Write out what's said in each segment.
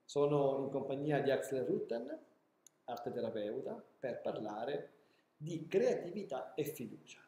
Sono in compagnia di Axel Rutten, arte terapeuta, per parlare di creatività e fiducia.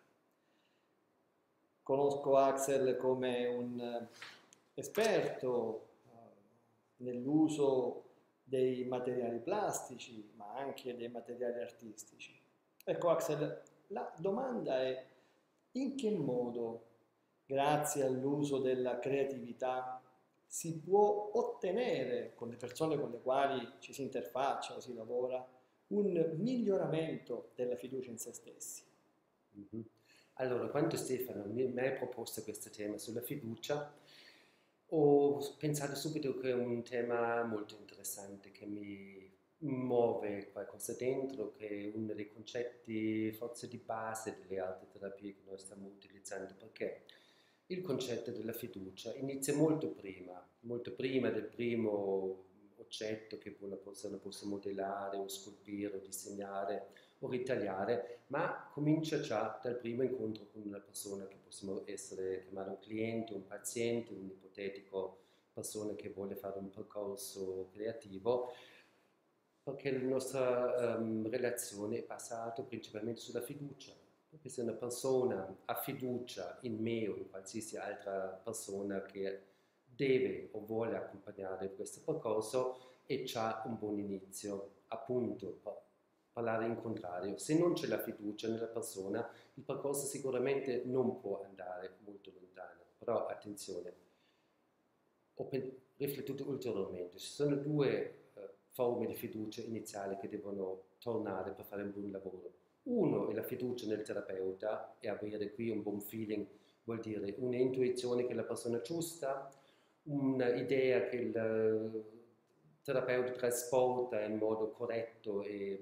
Conosco Axel come un esperto nell'uso dei materiali plastici, ma anche dei materiali artistici. Ecco Axel, la domanda è: in che modo, grazie all'uso della creatività, si può ottenere con le persone con le quali ci si interfaccia o si lavora un miglioramento della fiducia in se stessi? Mhm. Allora, quando Stefano mi ha proposto questo tema sulla fiducia, ho pensato subito che è un tema molto interessante che mi muove qualcosa dentro, che è uno dei concetti forse di base delle altre terapie che noi stiamo utilizzando, perché il concetto della fiducia inizia molto prima del primo oggetto che una persona possa modellare o scolpire o disegnare o ritagliare, ma comincia già dal primo incontro con una persona che possiamo chiamare un cliente, un paziente, un ipotetico persona che vuole fare un percorso creativo, perché la nostra relazione è basata principalmente sulla fiducia. Perché se una persona ha fiducia in me o in qualsiasi altra persona che deve o vuole accompagnare questo percorso, e già un buon inizio, appunto, parlare in contrario. Se non c'è la fiducia nella persona, il percorso sicuramente non può andare molto lontano. Però attenzione, ho riflettuto ulteriormente, ci sono due forme di fiducia iniziali che devono tornare per fare un buon lavoro. Uno è la fiducia nel terapeuta e avere qui un buon feeling, vuol dire un'intuizione che la persona è giusta, un'idea che il terapeuta trasporta in modo corretto e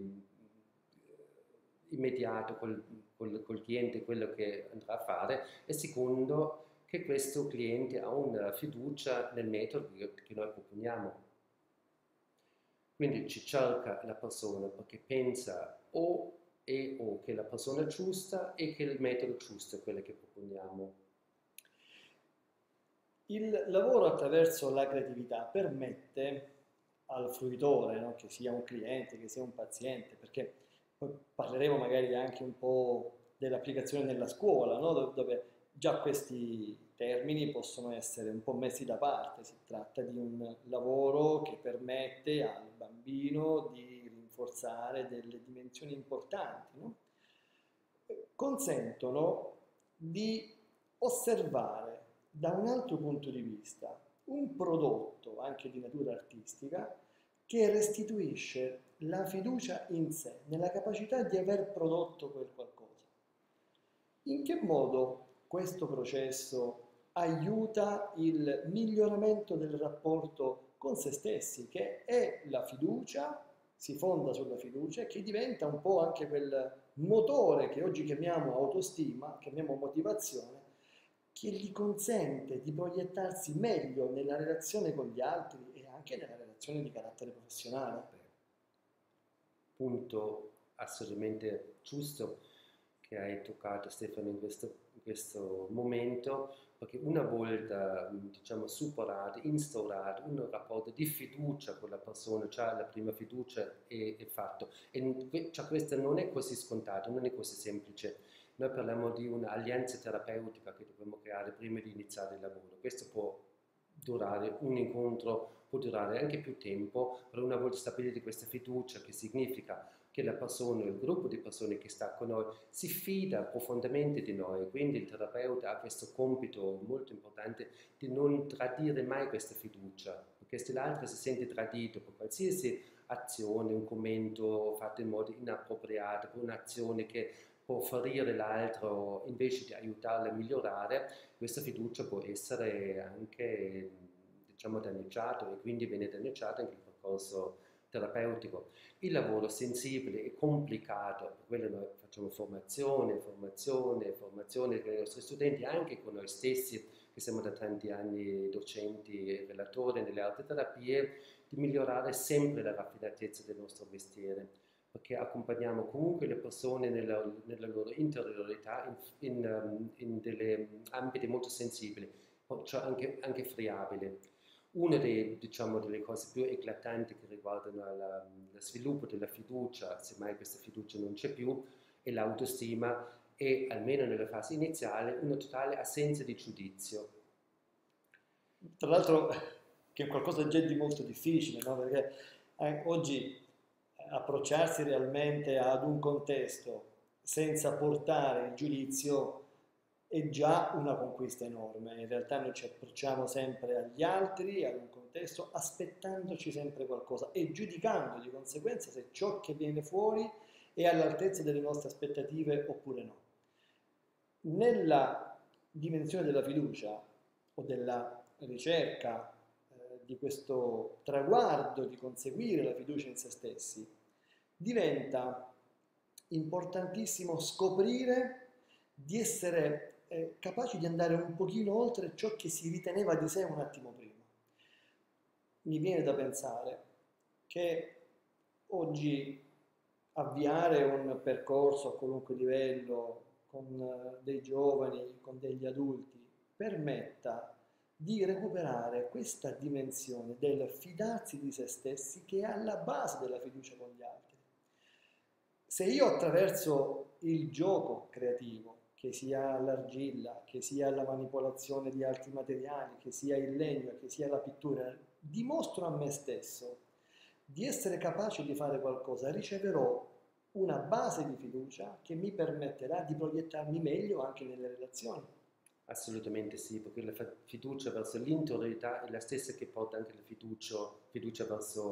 immediato col cliente quello che andrà a fare, e secondo che questo cliente ha una fiducia nel metodo che noi proponiamo. Quindi ci cerca la persona perché pensa o che la persona è giusta e che il metodo giusto è quello che proponiamo. Il lavoro attraverso la creatività permette al fruitore, no, che sia un cliente, che sia un paziente, perché poi parleremo magari anche un po' dell'applicazione nella scuola, no, dove già questi termini possono essere un po' messi da parte. Si tratta di un lavoro che permette al bambino di rinforzare delle dimensioni importanti, no? Consentono di osservare da un altro punto di vista un prodotto anche di natura artistica che restituisce la fiducia in sé, nella capacità di aver prodotto quel qualcosa. In che modo questo processo aiuta il miglioramento del rapporto con se stessi, che è la fiducia, si fonda sulla fiducia e che diventa un po' anche quel motore che oggi chiamiamo autostima, chiamiamo motivazione, che gli consente di proiettarsi meglio nella relazione con gli altri e anche nella relazione di carattere professionale. Punto assolutamente giusto che hai toccato, Stefano, in questo momento, perché una volta diciamo superato, instaurato un rapporto di fiducia con la persona, cioè la prima fiducia è fatto, e cioè, questo non è così scontato, non è così semplice. Noi parliamo di un'alleanza terapeutica che dobbiamo creare prima di iniziare il lavoro. Questo può durare un incontro, può durare anche più tempo, però una volta stabilita questa fiducia, che significa che la persona, il gruppo di persone che sta con noi, si fida profondamente di noi, quindi il terapeuta ha questo compito molto importante di non tradire mai questa fiducia, perché se l'altro si sente tradito per qualsiasi azione, un commento fatto in modo inappropriato, per un'azione che può ferire l'altro invece di aiutarlo a migliorare, questa fiducia può essere anche, diciamo, danneggiata, e quindi viene danneggiata anche il percorso terapeutico. Il lavoro sensibile e complicato, per quello noi facciamo formazione con i nostri studenti, anche con noi stessi, che siamo da tanti anni docenti e relatori nelle altre terapie, di migliorare sempre la raffinatezza del nostro mestiere, perché accompagniamo comunque le persone nella loro interiorità in delle ambiti molto sensibili, cioè anche friabili. Una diciamo, delle cose più eclatanti che riguardano lo sviluppo della fiducia, semmai questa fiducia non c'è più, è l'autostima e, almeno nella fase iniziale, una totale assenza di giudizio. Tra l'altro che è qualcosa già di molto difficile, no? Perché oggi approcciarsi realmente ad un contesto senza portare il giudizio è già una conquista enorme. In realtà noi ci approcciamo sempre agli altri, ad un contesto, aspettandoci sempre qualcosa e giudicando di conseguenza se ciò che viene fuori è all'altezza delle nostre aspettative oppure no. Nella dimensione della fiducia o della ricerca di questo traguardo di conseguire la fiducia in se stessi, diventa importantissimo scoprire di essere capaci di andare un pochino oltre ciò che si riteneva di sé un attimo prima. Mi viene da pensare che oggi avviare un percorso a qualunque livello con dei giovani, con degli adulti, permetta di recuperare questa dimensione del fidarsi di se stessi che è alla base della fiducia con gli altri. Se io attraverso il gioco creativo, che sia l'argilla, che sia la manipolazione di altri materiali, che sia il legno, che sia la pittura, dimostro a me stesso di essere capace di fare qualcosa, riceverò una base di fiducia che mi permetterà di proiettarmi meglio anche nelle relazioni. Assolutamente sì, perché la fiducia verso l'interiorità è la stessa che porta anche la fiducia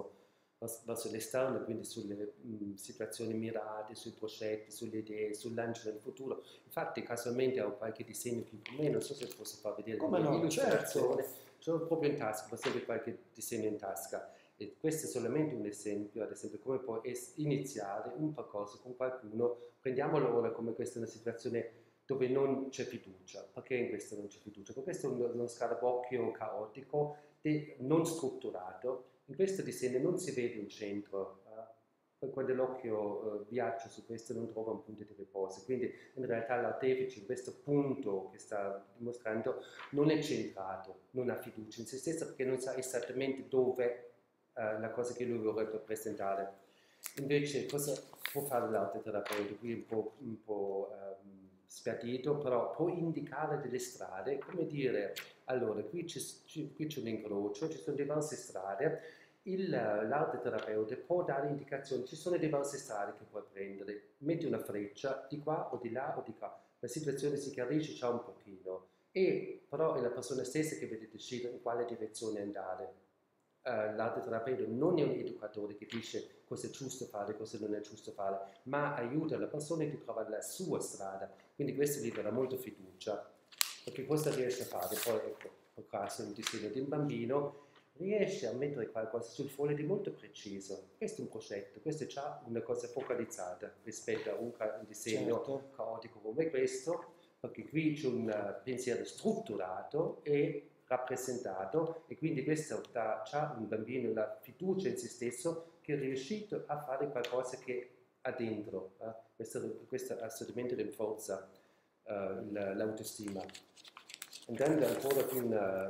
verso l'esterno, quindi sulle situazioni mirate, sui progetti, sulle idee, sul lancio del futuro. Infatti casualmente ho qualche disegno qui con me, non so se posso far vedere Come la mia no? illustrazione, Certo. c'ho proprio in tasca, ho sempre qualche disegno in tasca. E questo è solamente un esempio, ad esempio, come può iniziare un percorso con qualcuno. Prendiamolo ora come questa è una situazione dove non c'è fiducia. Perché in questo non c'è fiducia? Perché questo è uno scarabocchio caotico, non strutturato. In questo disegno non si vede un centro, quando l'occhio viaggia su questo non trova un punto di riposo. Quindi in realtà l'artefice in questo punto che sta dimostrando non è centrato, non ha fiducia in se stesso perché non sa esattamente dove la cosa che lui vorrebbe presentare. Invece cosa può fare l'arte terapeuta? Qui è un po' sbiadito, però può indicare delle strade, come dire, allora qui c'è un incrocio, ci sono diverse strade, l'arte terapeuta può dare indicazioni, ci sono diverse strade che puoi prendere, metti una freccia di qua o di là o di qua, la situazione si chiarisce già un pochino, e però è la persona stessa che deve decidere in quale direzione andare. L'arte terapeuta non è un educatore che dice cosa è giusto fare, cosa non è giusto fare, ma aiuta la persona a trovare la sua strada. Quindi questo gli dà molta fiducia, perché cosa riesce a fare? Poi, ecco, per caso un disegno di un bambino, riesce a mettere qualcosa sul foglio di molto preciso. Questo è un progetto, questo è già una cosa focalizzata rispetto a un disegno Certo. caotico come questo, perché qui c'è un pensiero strutturato e rappresentato, e quindi questo dà già un bambino la fiducia in se stesso che è riuscito a fare qualcosa che ha dentro. Questo assolutamente rinforza l'autostima. Andando ancora più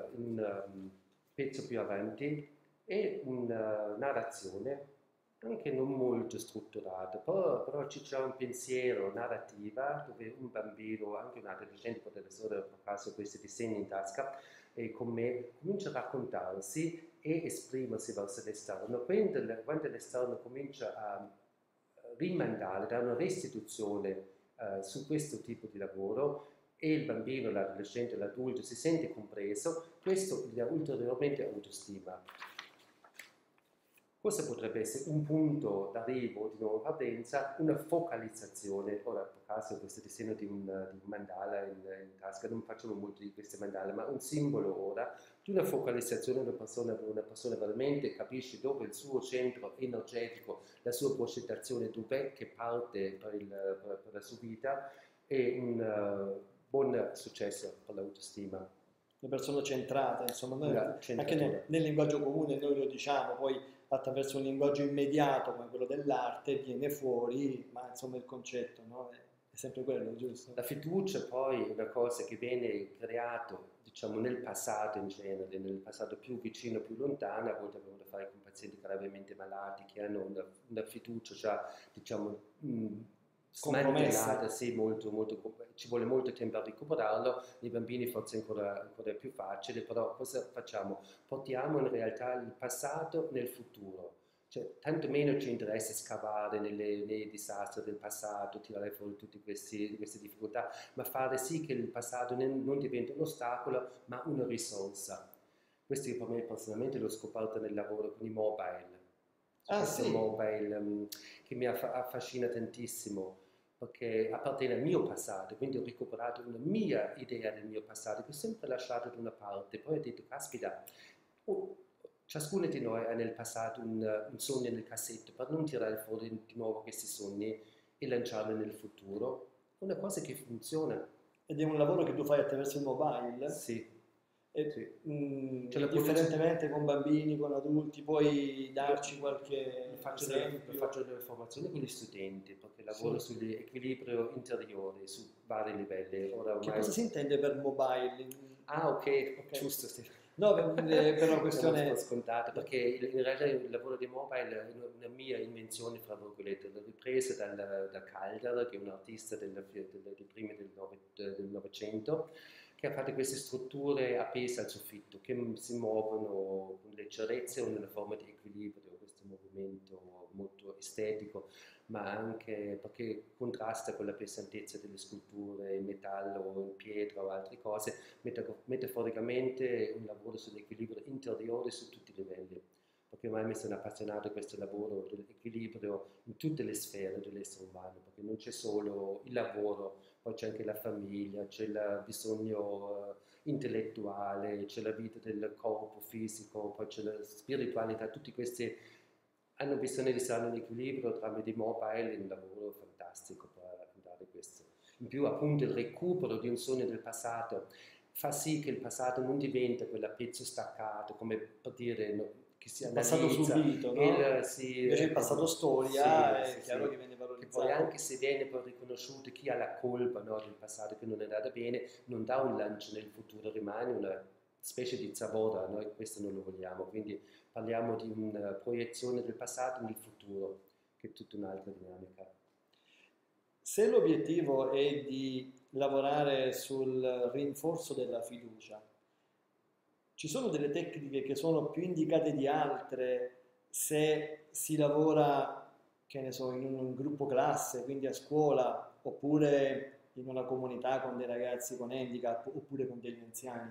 un pezzo più avanti, è una narrazione anche non molto strutturata, però c'è un pensiero narrativa dove un bambino, anche un adolescente, potrebbe essere per caso questi disegni in tasca, e con me comincia a raccontarsi e esprimersi verso l'esterno. Quando l'esterno comincia a rimandare, dare una restituzione su questo tipo di lavoro, e il bambino, l'adolescente, l'adulto si sente compreso, questo gli dà ulteriormente autostima. Cosa potrebbe essere un punto d'arrivo di nuova partenza? Una focalizzazione. Ora, per caso, questo disegno di un mandala in tasca, non facciamo molto di queste mandale, ma un simbolo ora di una focalizzazione. Una persona veramente capisce dove il suo centro energetico, la sua progettazione, dov'è che parte per la sua vita, è un buon successo per l'autostima. Le persone centrate, insomma, noi Una anche centratura. nel linguaggio comune noi lo diciamo, poi attraverso un linguaggio immediato come quello dell'arte viene fuori, ma insomma il concetto, no? sempre quello, giusto? La fiducia poi è una cosa che viene creato, diciamo, nel passato in genere, nel passato più vicino, più lontano, a volte abbiamo a che fare con pazienti gravemente malati che hanno una fiducia già, diciamo, Compromessa. smantellata, sì, ci vuole molto tempo a recuperarlo, nei bambini forse ancora più facile, però cosa facciamo? Portiamo in realtà il passato nel futuro. Cioè, tanto meno ci interessa scavare nei disastri del passato, tirare fuori tutte queste difficoltà, ma fare sì che il passato non diventi un ostacolo, ma una risorsa. Questo io per me personalmente l'ho scoperto nel lavoro con i mobile. Ah Questo sì, mobile che mi affascina tantissimo perché appartiene al mio passato, quindi ho recuperato una mia idea del mio passato che ho sempre lasciato da una parte. Poi ho detto, caspita, oh, ciascuno di noi ha nel passato un sogno nel cassetto, per non tirare fuori di nuovo questi sogni e lanciarli nel futuro. È una cosa che funziona. ed è un lavoro che tu fai attraverso il mobile? Sì, E, sì. C'è la possibilità. indifferentemente con bambini, con adulti, puoi darci Lo qualche esempio? faccio delle formazioni con gli studenti perché lavoro Sì. sull'equilibrio interiore su vari livelli. Ora Che ormai. cosa si intende per mobile? Ah, ok, Ok. giusto, sì. No, per una Siamo un po' questione... scontati perché in realtà il lavoro di mobile è una mia invenzione, fra virgolette, l'ho ripresa da Calder, che è un artista dei primi del Novecento, che ha fatto queste strutture appese al soffitto che si muovono con leggerezza e in una forma di equilibrio, questo movimento molto estetico, ma anche perché contrasta con la pesantezza delle sculture in metallo o in pietra o altre cose, metaforicamente un lavoro sull'equilibrio interiore su tutti i livelli, perché ormai mi sono appassionato a questo lavoro dell'equilibrio in tutte le sfere dell'essere umano, perché non c'è solo il lavoro, poi c'è anche la famiglia, c'è il bisogno intellettuale, c'è la vita del corpo fisico, poi c'è la spiritualità, tutti questi hanno bisogno di stare in equilibrio tramite i mobile, è un lavoro fantastico per andare questo. In più appunto il recupero di un sogno del passato fa sì che il passato non diventa quel pezzo staccato, come per dire che si Il passato analizza, subito, no? si, Invece il passato sì, storia è sì, chiaro sì, che viene che poi valorizzato. anche se viene poi riconosciuto chi ha la colpa, no, del passato che non è andato bene, non dà un lancio nel futuro, rimane una specie di zavorra, noi questo non lo vogliamo, quindi parliamo di una proiezione del passato nel futuro, che è tutta un'altra dinamica. Se l'obiettivo è di lavorare sul rinforzo della fiducia, ci sono delle tecniche che sono più indicate di altre se si lavora, che ne so, in un gruppo classe, quindi a scuola, oppure in una comunità con dei ragazzi con handicap, oppure con degli anziani.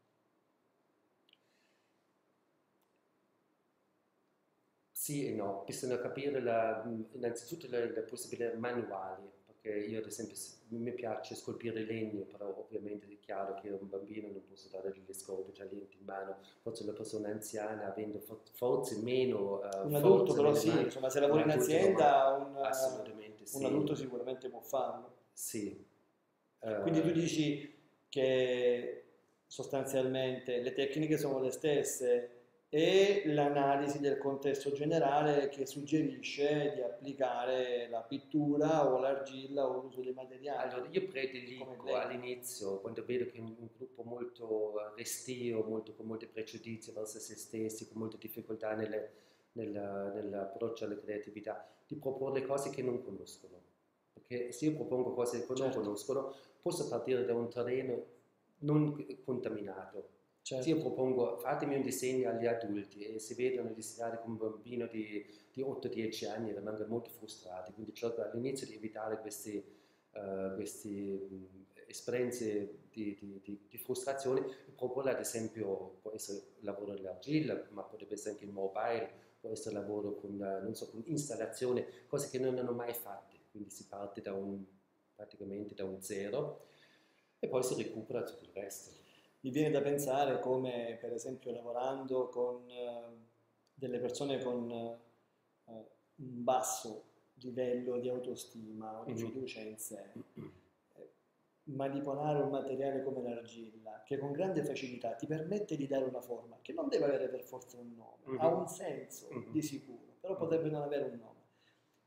Sì e no, bisogna capire innanzitutto le possibilità manuali, perché io ad esempio mi piace scolpire legno, però ovviamente è chiaro che un bambino non posso dare delle scope taglienti in mano, forse una persona anziana avendo forse meno Un adulto forza però nelle sì, mani, insomma, se un lavori in adulto normale, azienda, assolutamente un sì, adulto sicuramente può farlo. sì. Quindi tu Eh, dici che sostanzialmente le tecniche sono le stesse e l'analisi del contesto generale che suggerisce di applicare la pittura o l'argilla o l'uso dei materiali Allora, io come il prediligo legno. all'inizio, quando vedo che è un gruppo molto restio, con molti pregiudizi verso se stessi, con molte difficoltà nell'approccio alla creatività, di proporre cose che non conoscono. Perché se io propongo cose che non Certo, conoscono, posso partire da un terreno non contaminato. Se io certo. propongo fatemi un disegno agli adulti e si vedono disegnare con un bambino di 8-10 anni rimangono molto frustrati, quindi cerco all'inizio di evitare queste esperienze di frustrazione e proporre ad esempio, può essere il lavoro dell'argilla, ma potrebbe essere anche il mobile, può essere lavoro con, non so, con installazione, cose che non hanno mai fatte, quindi si parte praticamente da un zero e poi si recupera tutto il resto. Mi viene da pensare come, per esempio, lavorando con delle persone con un basso livello di autostima o di Mhm. fiducia in sé, manipolare un materiale come l'argilla, che con grande facilità ti permette di dare una forma, che non deve avere per forza un nome, ha Mhm. un senso Mhm. di sicuro, però Mhm. potrebbe non avere un nome.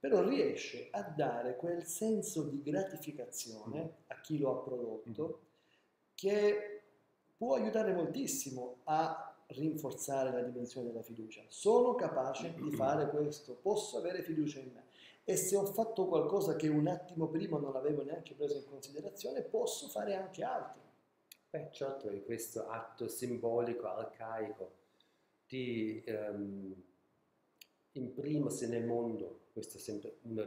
però riesce a dare quel senso di gratificazione a chi lo ha prodotto che può aiutare moltissimo a rinforzare la dimensione della fiducia. Sono capace di fare questo, posso avere fiducia in me. E se ho fatto qualcosa che un attimo prima non avevo neanche preso in considerazione, posso fare anche altro. Beh, certo, è questo atto simbolico, arcaico, di imprimersi nel mondo. Questo è sempre uno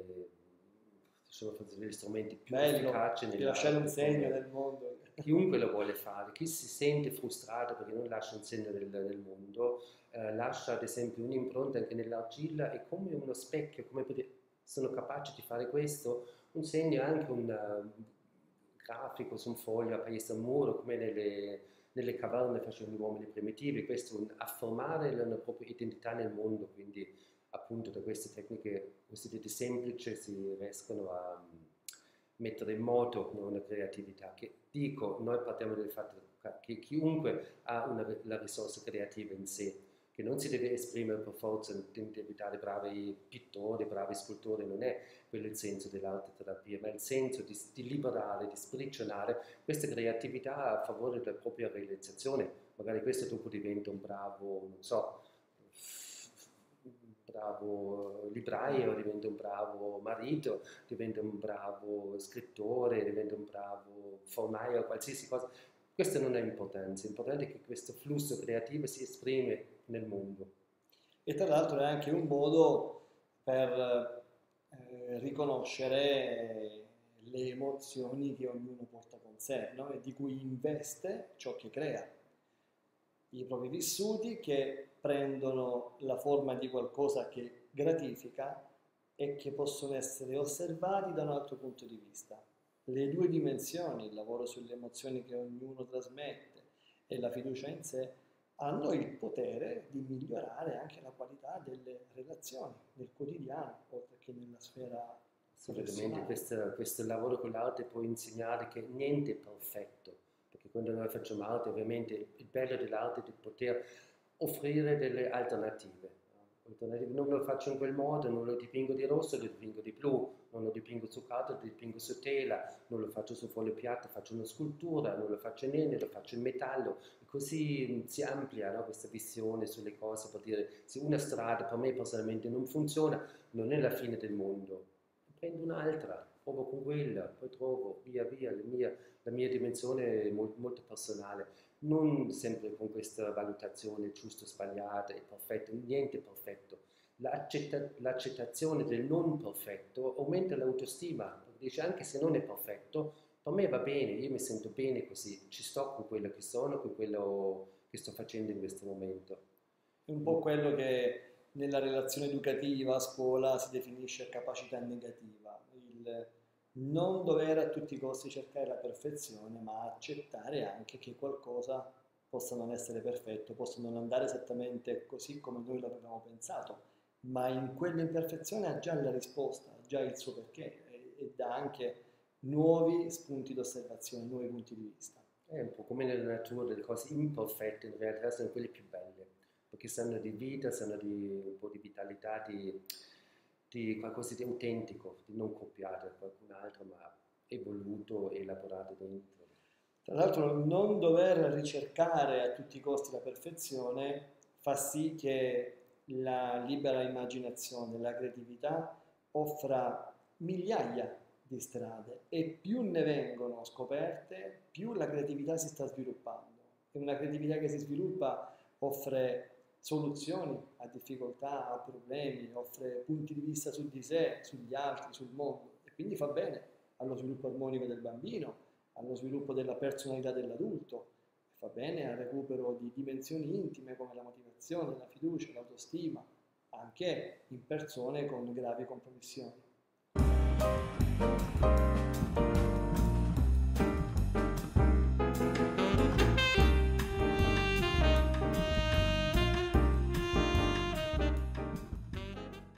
degli strumenti più efficaci di lasciare un segno nel mondo. Chiunque lo vuole fare, chi si sente frustrato perché non lascia un segno nel mondo, lascia ad esempio un'impronta anche nell'argilla, è come uno specchio, come sono capaci di fare questo, un segno, anche un grafico su un foglio appeso al muro, come nelle caverne facevano gli uomini primitivi. Questo è un affermare la propria identità nel mondo, quindi appunto da queste tecniche cosiddette semplici si riescono a mettere in moto una creatività. Che dico, noi partiamo dal fatto che chiunque ha la risorsa creativa in sé, che non si deve esprimere per forza in diventare bravi pittori, bravi scultori, non è quello il senso dell'arte terapia, ma il senso di liberare, di sprigionare questa creatività a favore della propria realizzazione. Magari questo dopo diventa un bravo, non so, bravo libraio, diventa un bravo marito, diventa un bravo scrittore, diventa un bravo fornaio, qualsiasi cosa. Questo non è importante, l'importante è che questo flusso creativo si esprime nel mondo. E tra l'altro è anche un modo per riconoscere le emozioni che ognuno porta con sé, no? E di cui investe ciò che crea. I propri vissuti che prendono la forma di qualcosa che gratifica e che possono essere osservati da un altro punto di vista. Le due dimensioni, il lavoro sulle emozioni che ognuno trasmette e la fiducia in sé, hanno il potere di migliorare anche la qualità delle relazioni nel quotidiano, oltre che nella sfera Assolutamente, questo lavoro con l'arte può insegnare che niente è perfetto, perché quando noi facciamo arte ovviamente il bello dell'arte è di poter offrire delle alternative. Non lo faccio in quel modo, non lo dipingo di rosso, lo dipingo di blu, non lo dipingo su carta, lo dipingo su tela, non lo faccio su foglio piatto, faccio una scultura, non lo faccio in legno, lo faccio in metallo, e così si amplia, no, questa visione sulle cose, per dire se una strada per me personalmente non funziona, non è la fine del mondo, prendo un'altra, provo con quella, poi trovo via via la mia dimensione è molto personale. Non sempre con questa valutazione giusto, sbagliata e perfetto, niente è perfetto. L'accettazione del non perfetto aumenta l'autostima, dice anche se non è perfetto, per me va bene, io mi sento bene così, ci sto con quello che sono, con quello che sto facendo in questo momento. È un po' quello che nella relazione educativa a scuola si definisce capacità negativa, il non dover a tutti i costi cercare la perfezione, ma accettare anche che qualcosa possa non essere perfetto, possa non andare esattamente così come noi l'avevamo pensato, ma in quell'imperfezione ha già la risposta, ha già il suo perché e dà anche nuovi spunti d'osservazione, nuovi punti di vista. È un po' come nella natura, le cose imperfette in realtà sono quelle più belle, perché sanno di vita, sanno di un po' di vitalità, di qualcosa di autentico, di non copiato da qualcun altro, ma evoluto e elaborato dentro. Tra l'altro non dover ricercare a tutti i costi la perfezione fa sì che la libera immaginazione, la creatività offra migliaia di strade e più ne vengono scoperte, più la creatività si sta sviluppando. E una creatività che si sviluppa offre soluzioni a difficoltà, a problemi, offre punti di vista su di sé, sugli altri, sul mondo e quindi fa bene allo sviluppo armonico del bambino, allo sviluppo della personalità dell'adulto, fa bene al recupero di dimensioni intime come la motivazione, la fiducia, l'autostima, anche in persone con gravi compromissioni.